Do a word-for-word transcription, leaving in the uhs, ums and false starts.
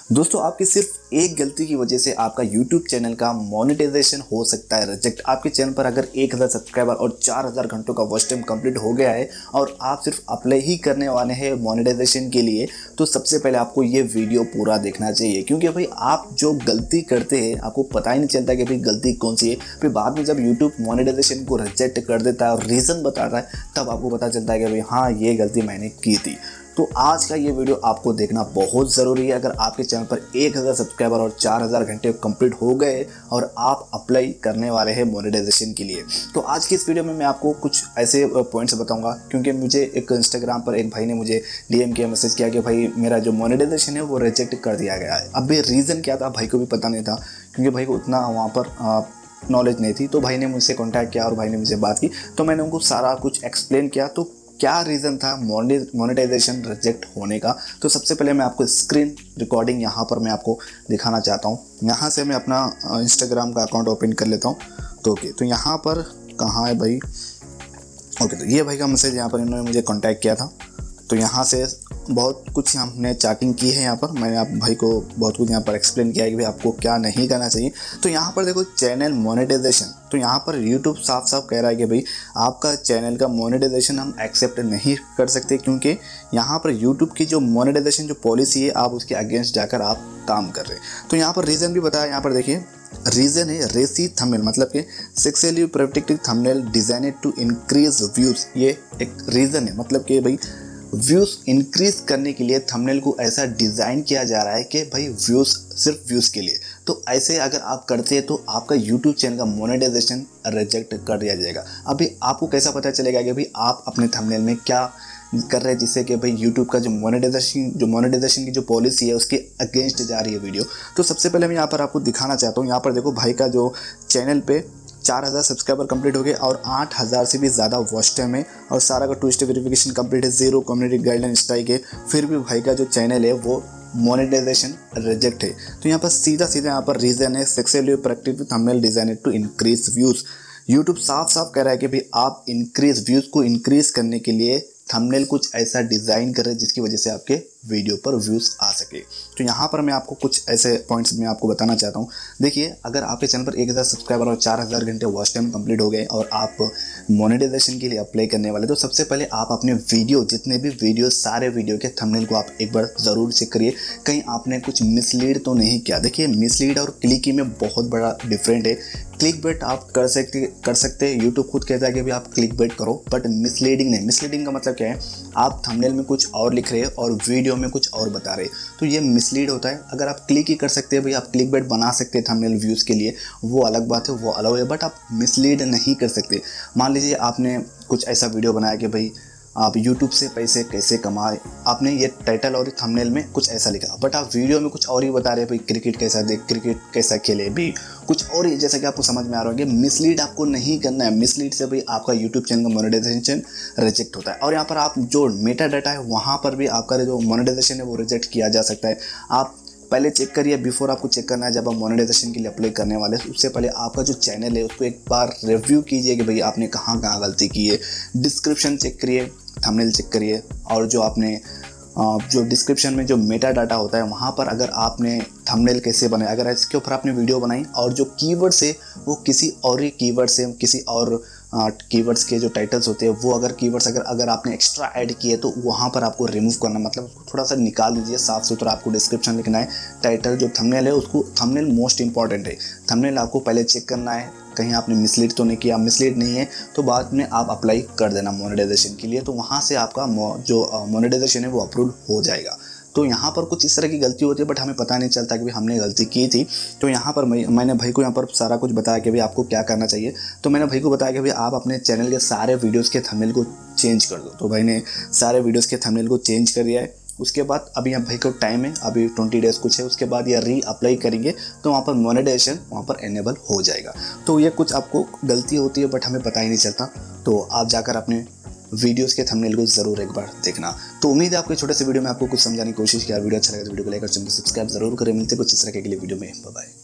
दोस्तों आपकी सिर्फ एक गलती की वजह से आपका यूट्यूब चैनल का मोनेटाइजेशन हो सकता है रिजेक्ट। आपके चैनल पर अगर एक हज़ार सब्सक्राइबर और चार हज़ार घंटों का वॉच टाइम कंप्लीट हो गया है और आप सिर्फ अप्लाई ही करने वाले हैं मोनेटाइजेशन के लिए, तो सबसे पहले आपको ये वीडियो पूरा देखना चाहिए। क्योंकि भाई आप जो गलती करते हैं आपको पता ही नहीं चलता कि भाई गलती कौन सी है। फिर बाद में जब यूट्यूब मोनेटाइजेशन को रिजेक्ट कर देता है और रीज़न बताता है, तब आपको पता चलता है कि भाई हाँ ये गलती मैंने की थी। तो आज का ये वीडियो आपको देखना बहुत ज़रूरी है। अगर आपके चैनल पर एक हज़ार सब्सक्राइबर और चार हज़ार घंटे कंप्लीट हो गए और आप अप्लाई करने वाले हैं मोनेटाइजेशन के लिए, तो आज की इस वीडियो में मैं आपको कुछ ऐसे पॉइंट्स बताऊंगा। क्योंकि मुझे एक इंस्टाग्राम पर एक भाई ने मुझे डीएम किया, मैसेज किया कि भाई मेरा जो मोनेटाइजेशन है वो रिजेक्ट कर दिया गया है। अब रीज़न क्या था भाई को भी पता नहीं था, क्योंकि भाई को उतना वहाँ पर नॉलेज नहीं थी। तो भाई ने मुझसे कॉन्टैक्ट किया और भाई ने मुझसे बात की, तो मैंने उनको सारा कुछ एक्सप्लेन किया। तो क्या रीज़न था मोनेटाइजेशन रिजेक्ट होने का, तो सबसे पहले मैं आपको स्क्रीन रिकॉर्डिंग यहाँ पर मैं आपको दिखाना चाहता हूँ। यहाँ से मैं अपना इंस्टाग्राम का अकाउंट ओपन कर लेता हूँ। तो ओके, तो यहाँ पर कहाँ है भाई? ओके, तो ये भाई का मैसेज यहाँ पर इन्होंने मुझे कांटेक्ट किया था। तो यहाँ से बहुत कुछ हमने चैटिंग की है। यहाँ पर मैंने आप भाई को बहुत कुछ यहाँ पर एक्सप्लेन किया है कि भाई आपको क्या नहीं करना चाहिए। तो यहाँ पर देखो चैनल मोनेटाइजेशन, तो यहाँ पर यूट्यूब साफ साफ कह रहा है कि भाई आपका चैनल का मोनेटाइजेशन हम एक्सेप्ट नहीं कर सकते, क्योंकि यहाँ पर यूट्यूब की जो मोनेटाइजेशन जो पॉलिसी है आप उसके अगेंस्ट जाकर आप काम कर रहे हैं। तो यहाँ पर रीज़न भी बताया। यहाँ पर देखिए रीज़न है रेसी थंबनेल, मतलब कि sexually provocative thumbnail designed to increase views. ये एक रीज़न है, मतलब कि भाई व्यूज़ इंक्रीज करने के लिए थंबनेल को ऐसा डिज़ाइन किया जा रहा है कि भाई व्यूज़ सिर्फ व्यूज़ के लिए। तो ऐसे अगर आप करते हैं तो आपका यूट्यूब चैनल का मोनेटाइजेशन रिजेक्ट कर दिया जाएगा। अभी आपको कैसा पता चलेगा कि भाई आप अपने थंबनेल में क्या कर रहे हैं, जिससे कि भाई यूट्यूब का जो मोनेटाइजेशन जो मोनेटाइजेशन की जो पॉलिसी है उसके अगेंस्ट जा रही है वीडियो। तो सबसे पहले मैं यहाँ पर आपको दिखाना चाहता हूँ। यहाँ पर देखो भाई का जो चैनल पे चार हज़ार सब्सक्राइबर कंप्लीट हो गए और आठ हज़ार से भी ज़्यादा वॉच टाइम है और सारा का टू स्टेप वेरिफिकेशन कंप्लीट है, जीरो कम्युनिटी गाइडलाइन स्ट्राइक है। फिर भी भाई का जो चैनल है वो मोनेटाइजेशन रिजेक्ट है। तो यहाँ पर सीधा सीधा यहाँ पर रीज़न है sexually provocative thumbnail designed to increase views. YouTube साफ साफ कह रहा है कि भाई आप इंक्रीज व्यूज़ को इंक्रीज करने के लिए थंबनेल कुछ ऐसा डिज़ाइन करें जिसकी वजह से आपके वीडियो पर व्यूज़ आ सके। तो यहाँ पर मैं आपको कुछ ऐसे पॉइंट्स मैं आपको बताना चाहता हूँ। देखिए, अगर आपके चैनल पर एक हज़ार सब्सक्राइबर और चार हज़ार घंटे वॉच टाइम कंप्लीट हो गए और आप मोनेटाइजेशन के लिए अप्लाई करने वाले, तो सबसे पहले आप अपने वीडियो जितने भी वीडियो सारे वीडियो के थंबनेल को आप एक बार ज़रूर चेक करिए, कहीं आपने कुछ मिसलीड तो नहीं किया। देखिए, मिसलीड और क्लिकी में बहुत बड़ा डिफरेंट है। क्लिक बेट आप कर सकते कर सकते हैं यूट्यूब खुद कहता है कि भाई आप क्लिक बेट करो, बट मिसलीडिंग नहीं। मिसलीडिंग का मतलब क्या है, आप थंबनेल में कुछ और लिख रहे हैं और वीडियो में कुछ और बता रहे हैं, तो ये मिसलीड होता है। अगर आप क्लिक ही कर सकते हैं, भाई आप क्लिक बेट बना सकते हैं थंबनेल व्यूज़ के लिए, वो अलग बात है, वो अलग है, बट आप मिसलीड नहीं कर सकते। मान लीजिए आपने कुछ ऐसा वीडियो बनाया कि भाई आप YouTube से पैसे कैसे कमाए, आपने ये टाइटल और थंबनेल में कुछ ऐसा लिखा, बट आप वीडियो में कुछ और ही बता रहे हैं, भाई क्रिकेट कैसा देख, क्रिकेट कैसा खेले, भी कुछ और ही, जैसा कि आपको समझ में आ रहा है। मिसलीड आपको नहीं करना है। मिसलीड से भाई आपका यूट्यूब चैनल का मोनेटाइजेशन रिजेक्ट होता है। और यहाँ पर आप जो मेटा डाटा है वहाँ पर भी आपका जो मोनेटाइजेशन है वो रिजेक्ट किया जा सकता है। आप पहले चेक करिए, बिफोर आपको चेक करना है जब आप मोनेटाइजेशन के लिए अप्लाई करने वाले हैं, उससे पहले आपका जो चैनल है उसको एक बार रिव्यू कीजिए कि भाई आपने कहाँ कहाँ गलती की है। डिस्क्रिप्शन चेक करिए, थंबनेल चेक करिए, और जो आपने जो डिस्क्रिप्शन में जो मेटा डाटा होता है वहाँ पर अगर आपने थंबनेल कैसे बनाए, अगर इसके ऊपर आपने वीडियो बनाई और जो कीवर्ड्स है वो किसी और ही कीवर्ड से, किसी और कीवर्ड्स के जो टाइटल्स होते हैं वो अगर कीवर्ड्स अगर अगर आपने एक्स्ट्रा ऐड किए तो वहाँ पर आपको रिमूव करना, मतलब उसको थोड़ा सा निकाल दीजिए, साफ सुथरा आपको डिस्क्रिप्शन लिखना है। टाइटल जो थंबनेल है उसको, थंबनेल मोस्ट इंपॉर्टेंट है। थंबनेल आपको पहले चेक करना है कहीं आपने मिसलीड तो नहीं किया। मिसलीड नहीं है तो बाद में आप अप्लाई कर देना मोनेटाइजेशन के लिए, तो वहाँ से आपका जो मोनेटाइजेशन है वो अप्रूव हो जाएगा। तो यहाँ पर कुछ इस तरह की गलती होती है, बट हमें पता नहीं चलता कि भाई हमने गलती की थी। तो यहाँ पर मैं, मैंने भाई को यहाँ पर सारा कुछ बताया कि भाई आपको क्या करना चाहिए। तो मैंने भाई को बताया कि भाई आप अपने चैनल के सारे वीडियोज़ के थंबनेल को चेंज कर दो। तो भाई ने सारे वीडियोज़ के थंबनेल को चेंज कर दिया है। उसके बाद अभी यहाँ भाई को टाइम है, अभी ट्वेंटी डेज़ कुछ है, उसके बाद ये री अप्लाई करेंगे तो वहाँ पर मोनेटाइजेशन वहाँ पर एनेबल हो जाएगा। तो ये कुछ आपको गलती होती है बट हमें पता ही नहीं चलता। तो आप जाकर अपने वीडियोस के थंबनेल को जरूर एक बार देखना। तो उम्मीद है आपके छोटे से वीडियो में आपको कुछ समझाने की कोशिश किया। वीडियो अच्छा लगे तो वीडियो को लाइक और चैनल को सब्सक्राइब जरूर करें। मिलते कुछ इस तरह के लिए वीडियो में। Bye bye.